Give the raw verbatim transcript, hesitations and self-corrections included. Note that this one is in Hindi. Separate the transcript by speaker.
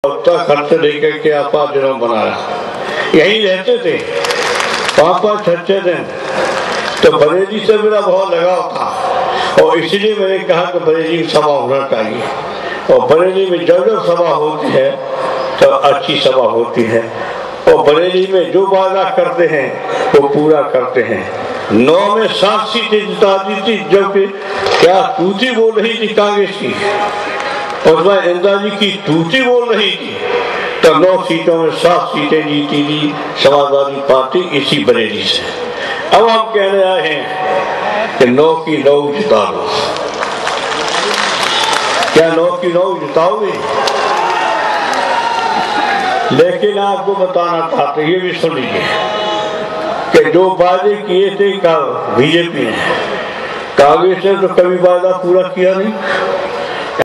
Speaker 1: खर्च लेकर के आपा दिनों बनाया, यहीं रहते थे पापा छठे दिन। तो बरेली से मेरा बहुत लगाव था और इसलिए मैंने कहा कि बरेली में सभा होना चाहिए। और बरेली में जब जब सभा होती है तो अच्छी सभा होती है और बरेली में जो वादा करते हैं वो पूरा करते हैं। नौ में सात सीटें जिता दी थी, जबकि क्या तूती बोल रही थी कांग्रेस की और मैं इंदिरा जी की तूती बोल रही थी, तो नौ सीटों में सात सीटें जीती थी समाजवादी पार्टी इसी बरेली से। अब हम कहने आए हैं कि नौ की नौ जिता लो। क्या नौ की नौ जिताओगे? लेकिन आपको बताना चाहते, ये भी सुन लीजिए कि जो वादे किए थे बीजेपी ने, कांग्रेस ने तो कभी वादा पूरा किया नहीं।